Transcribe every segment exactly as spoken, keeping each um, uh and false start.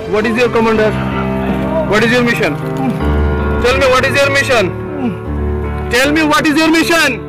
What is your commander? What is your mission? Tell me what is your mission? Tell me what is your mission?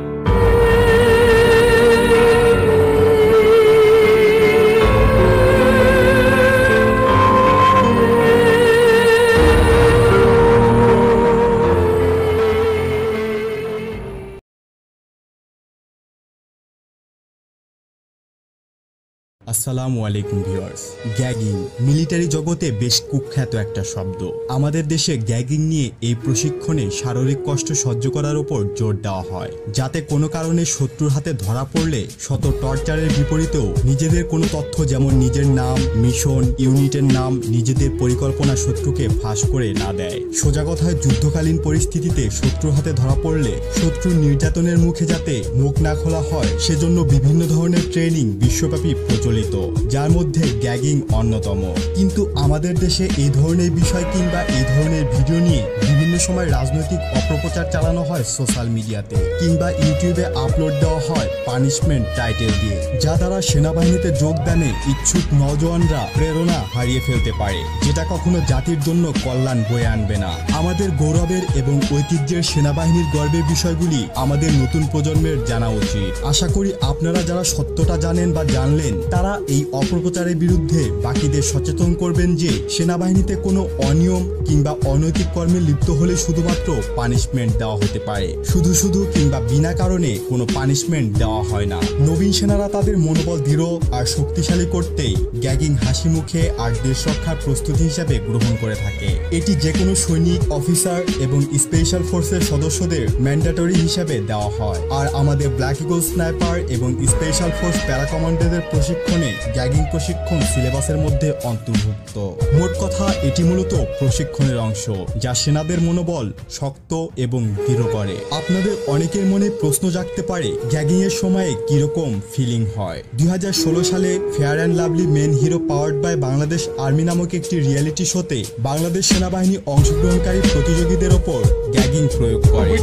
আসসালামু আলাইকুম viewers. Gagging military জগতে বেশ কুখ্যাত একটা শব্দ। আমাদের দেশে গ্যাগিং নিয়ে এই প্রশিক্ষণে শারীরিক কষ্ট সহ্য করার উপর জোর দেওয়া হয়, যাতে কোনো কারণে শত্রুর হাতে ধরা পড়লে শত টর্চারের বিপরীতেও নিজেদের কোনো তথ্য যেমন নিজের নাম, মিশন, ইউনিটের নাম, নিজেদের পরিকল্পনা শত্রুকে ফাঁস করে না দেয়। সোজা কথায় যুদ্ধকালীন পরিস্থিতিতে শত্রুর হাতে ধরা পড়লে শত্রুর নির্যাতনের মুখে যাতে মুখ না খোলা হয় সেজন্য বিভিন্ন ধরনের ট্রেনিং বিশ্বব্যাপী প্রচলিত, যার মধ্যে গ্যাগিং অন্যতম। কিন্তু আমাদের দেশে এই ধরনের বিষয় কিংবা এই ধরনের ভিডিও নিয়ে বিভিন্ন সময় রাজনৈতিক অপপ্রচার চালানো হয় সোশ্যাল মিডিয়াতে, কিংবা ইউটিউবে আপলোড দেওয়া হয় পানিশমেন্ট টাইটেল দিয়ে, যা দ্বারা সেনাবাহিনীতে যোগদানে ইচ্ছুক নওজওয়ানরা প্রেরণা হারিয়ে ফেলতে পারে, যেটা কখনো জাতির জন্য কল্যাণ বয়ে আনবে না। আমাদের গৌরবের এবং ঐতিহ্যের সেনাবাহিনীর গর্বের বিষয়গুলি আমাদের নতুন প্রজন্মের জানা উচিত। আশা করি আপনারা যারা সত্যটা জানেন বা জানলেন তারা এই অপপ্রচারের বিরুদ্ধে বাকিদের সচেতন করবেন যে সেনাবাহিনীতে কোনো অনিয়ম কিংবা অনৈতিক কর্মে লিপ্ত হলে শুধুমাত্র পানিশমেন্ট দেওয়া হতে পারে, শুধু শুধু কিংবা বিনা কারণে কোনো পানিশমেন্ট দেওয়া হয় না। নবীন সেনারা তাদের মনোবল দৃঢ় আর শক্তিশালী করতেই গ্যাগিং হাসি মুখে আর দেশ রক্ষার প্রস্তুতি হিসাবে গ্রহণ করে থাকে। এটি যে কোনো সৈনিক, অফিসার এবং স্পেশাল ফোর্সের সদস্যদের ম্যান্ডেটরি হিসাবে দেওয়া হয়। আর আমাদের ব্ল্যাক ইগল স্নাইপার এবং স্পেশাল ফোর্স প্যারা কমান্ডারদের প্রশিক্ষণ গ্যাগিং প্রশিক্ষণ সিলেবাসের মধ্যে অন্তর্ভুক্ত। মোট কথা এটি মূলত প্রশিক্ষণের অংশ, যা সেনাদের মনোবল শক্ত এবং দৃঢ় করে। আপনাদের অনেকের মনে প্রশ্ন জাগতে পারে গ্যাগিং এর সময়ে কিরকম ফিলিং হয়। দুই হাজার ষোলো সালে fair and lovely men hero powered by Bangladesh army নামক একটি রিয়েলিটি শোতে বাংলাদেশ সেনাবাহিনী অংশগ্রহণকারী প্রতিযোগীদের ওপর গ্যাগিং প্রয়োগ করে।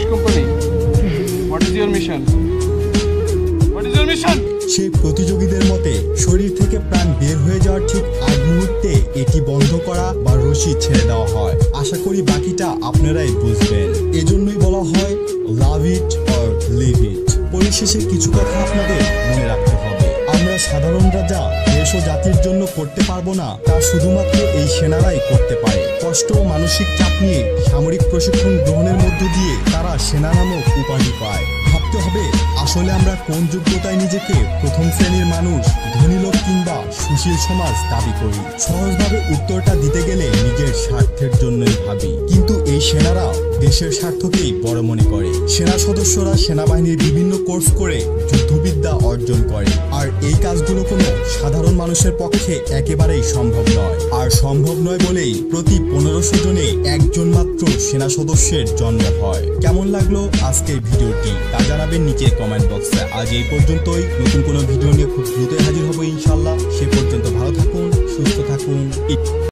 সেই প্রতিযোগীদের মতে শরীর থেকে প্রাণ বের হয়ে যাওয়ার ঠিক আগ মুহূর্তে এটি বন্ধ করা বা রশি ছেড়ে দেওয়া হয়। আশা করি বাকিটা আপনারাই বুঝবেন। এজন্যই বলা হয় লাভ ইট অর লিভ ইট। পরিশেষে কিছু কথা আপনাদের মনে রাখতে হবে। আমরা সাধারণ রাজা দেশ ও জাতির জন্য করতে পারবো না, তা শুধুমাত্র এই সেনারাই করতে পারে। কষ্ট ও মানসিক চাপ নিয়ে সামরিক প্রশিক্ষণ গ্রহণের মধ্য দিয়ে তারা সেনা নামক উপাধি পায়। ভাবতে হবে আসলে আমরা কোন যোগ্যতায় নিজেকে প্রথম শ্রেণীর মানুষ, ধনী লোক কিংবা সুশীল সমাজ দাবি করি। সহজভাবে উত্তরটা দিতে গেলে নিজের স্বার্থের জন্যই ভাবি, কিন্তু এই সেনারা দেশের স্বার্থকেই বড় মনে করে। সেনা সদস্যরা সেনাবাহিনীর বিভিন্ন কোর্স করে যুদ্ধবিদ্যা অর্জন করে, আর এই কাজগুলো কোনো সাধারণ মানুষের পক্ষে একেবারেই সম্ভব নয়। আর সম্ভব নয় বলেই প্রতি পনেরোশো জনে একজন মাত্র সেনা সদস্যের জন্ম হয়। কেমন লাগলো আজকের ভিডিওটি তা জানাবেন নিচে কমেন্ট বক্সে। আজ এই পর্যন্তই। নতুন কোনো ভিডিও নিয়ে খুব দ্রুতই হাজির হবো ইনশাল্লাহ। সে পর্যন্ত ভালো থাকুন, সুস্থ থাকুন।